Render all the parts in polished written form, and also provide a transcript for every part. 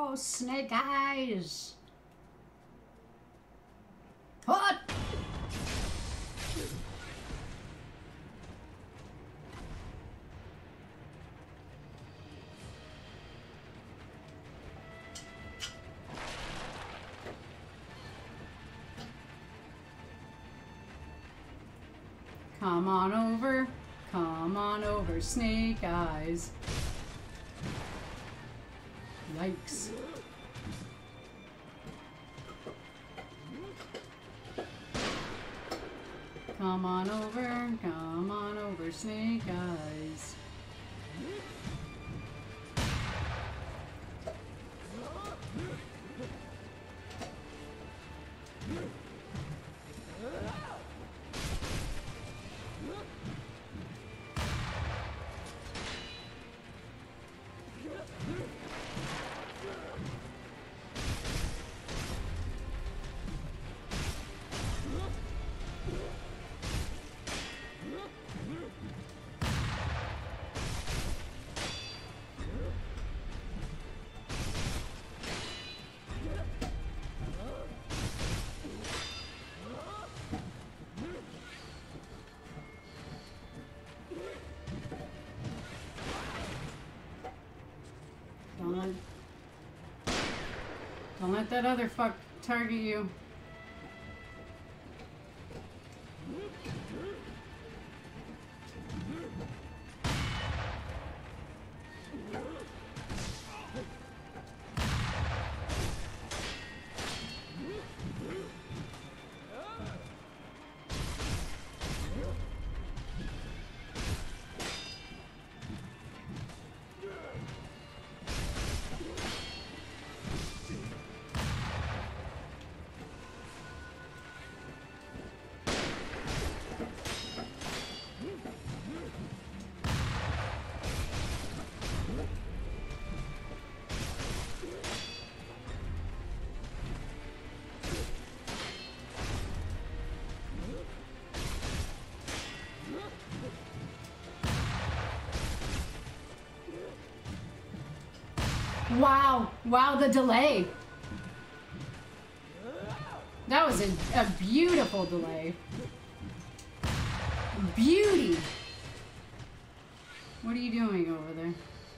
Oh, snake eyes. What? Come on over, snake eyes. Yikes. Come on over, snake eyes. Don't let that other fuck target you. Wow. Wow, the delay. That was a beautiful delay. Beauty. What are you doing over there?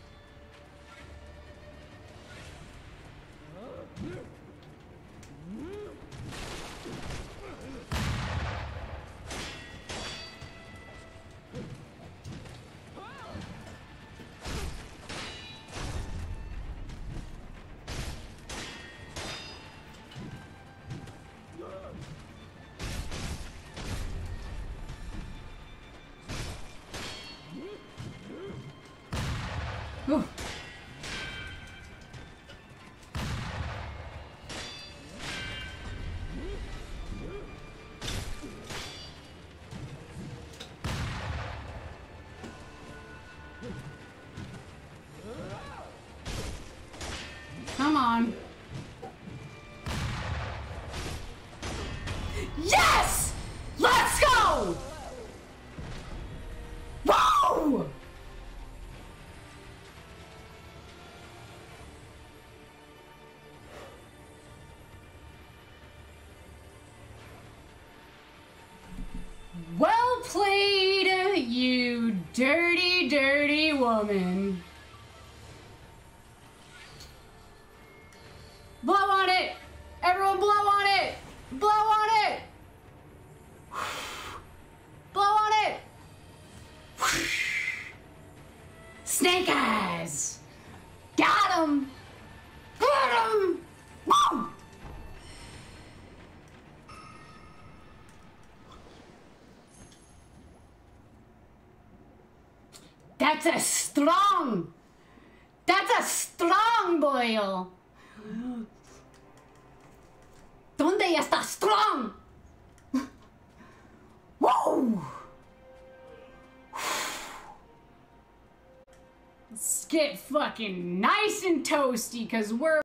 Ooh. Come on. Yes! Let's go! Whoa! Well played, you dirty, dirty woman. Blow on it! Everyone blow on it! Blow on it! Blow on it! Snake eyes! Got him! Got him! Woo! That's a strong boil. ¿Dónde está strong? Whoa! Let's get fucking nice and toasty, cause we're